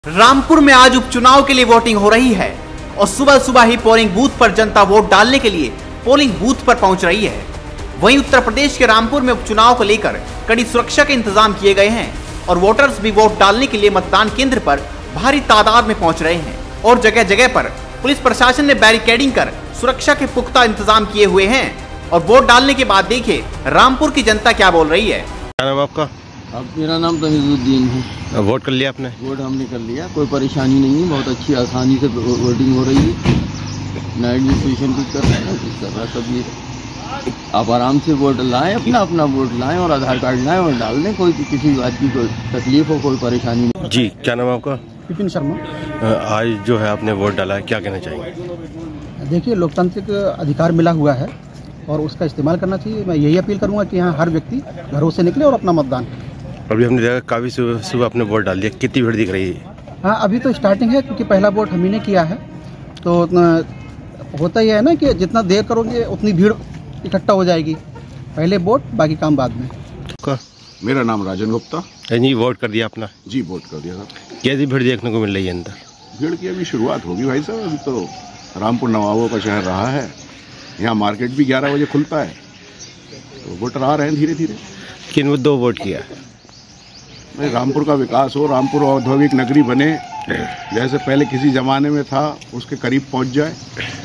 रामपुर में आज उपचुनाव के लिए वोटिंग हो रही है और सुबह सुबह ही पोलिंग बूथ पर जनता वोट डालने के लिए पोलिंग बूथ पर पहुंच रही है। वहीं उत्तर प्रदेश के रामपुर में उपचुनाव को लेकर कड़ी सुरक्षा के इंतजाम किए गए हैं और वोटर्स भी वोट डालने के लिए मतदान केंद्र पर भारी तादाद में पहुंच रहे हैं और जगह जगह पर पुलिस प्रशासन ने बैरिकेडिंग कर सुरक्षा के पुख्ता इंतजाम किए हुए हैं। और वोट डालने के बाद देखिए रामपुर की जनता क्या बोल रही है। क्या नाम आपका? अब मेरा नाम तहीजुद्दीन है। वोट कर लिया आपने? वोट हमने कर लिया, कोई परेशानी नहीं है, बहुत अच्छी आसानी से वोटिंग हो रही है। नाइट स्टेशन कुछ कर रहा है, कुछ कर रहा सब ये। आप आराम से वोट लाएं, अपना वोट लाएं और आधार कार्ड लाएं और डाल दें। कोई किसी बात की कोई तकलीफ हो, कोई परेशानी नहीं। जी, क्या नाम आपका? विपिन शर्मा। आज जो है आपने वोट डाला है, क्या कहना चाहेंगे? देखिए, लोकतांत्रिक अधिकार मिला हुआ है और उसका इस्तेमाल करना चाहिए। मैं यही अपील करूंगा कि यहाँ हर व्यक्ति घरों से निकले और अपना मतदान। अभी हमने देखा काफ़ी सुबह आपने वोट डाल दिया, कितनी भीड़ दिख रही है? हाँ, अभी तो स्टार्टिंग है क्योंकि पहला वोट हम ही ने किया है, तो होता ही है ना कि जितना देर करोगे उतनी भीड़ इकट्ठा हो जाएगी। पहले वोट, बाकी काम बाद में। मेरा नाम राजन गुप्ता। जी, वोट कर दिया अपना? जी, वोट कर दिया सर। कैसी भीड़ देखने को मिल रही है अंदर? भीड़ की अभी शुरुआत होगी भाई साहब। अभी तो रामपुर नवाबों का शहर रहा है, यहाँ मार्केट भी 11 बजे खुलता है, तो वोटर आ रहे हैं धीरे धीरे। किन मुद्दों वोट किया? भाई रामपुर का विकास हो, रामपुर औद्योगिक नगरी बने, जैसे पहले किसी ज़माने में था उसके करीब पहुँच जाए,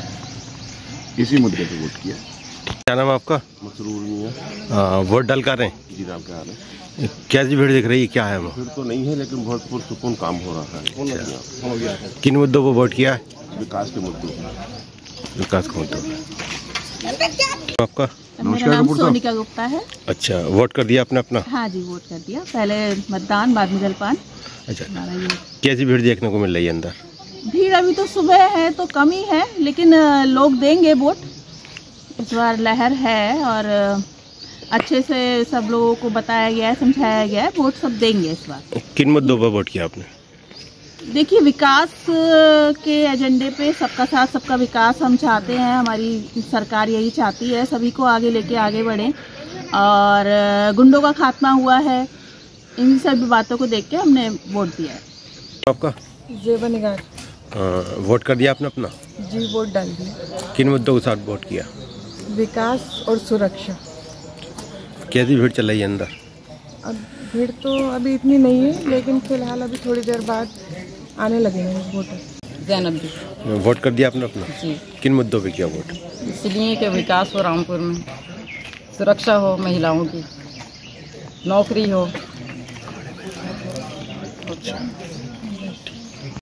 इसी मुद्दे पे वोट किया। क्या नाम आपका? मसरूर मियां। वोट डाल कर रहे हैं? जी, डाल कर आ रहे हैं। कैसी भीड़ दिख रही है, क्या है वो? भीड़ तो नहीं है, लेकिन बहुत पुरसुकून काम हो रहा है। किन मुद्दों पर वोट किया? विकास के मुद्दों पर। विकास का मुद्दा। आपका? मेरा नाम सोनिका गुप्ता है। अच्छा, वोट कर दिया आपने अपना? हाँ जी, वोट कर दिया। पहले मतदान, बाद में जलपान। अच्छा, कैसी भीड़ देखने को मिल रही है अंदर? भीड़ अभी तो सुबह है तो कम ही है, लेकिन लोग देंगे वोट। इस बार लहर है और अच्छे से सब लोगों को बताया गया है, समझाया गया है, वोट सब देंगे इस बार। किन मुद्दों पर वोट किया आपने? देखिए, विकास के एजेंडे पे सबका साथ सबका विकास हम चाहते हैं। हमारी सरकार यही चाहती है, सभी को आगे लेके आगे बढ़े और गुंडों का खात्मा हुआ है। इन सभी बातों को देख के हमने वोट दिया है। आपका? जेबनिगार। वोट कर दिया आपने अपना? जी, वोट डाल दिया। किन मुद्दों के साथ वोट किया? विकास और सुरक्षा। कैसी भीड़ चल रही है अंदर? अब भीड़ तो अभी इतनी नहीं है, लेकिन फिलहाल अभी थोड़ी देर बाद आने लगेंगे वोटर। जैनब जी। वोट कर दिया आपने अपना? जी। किन मुद्दों पे किया वोट? इसलिए कि विकास हो रामपुर में, सुरक्षा हो, महिलाओं की नौकरी हो। अच्छा।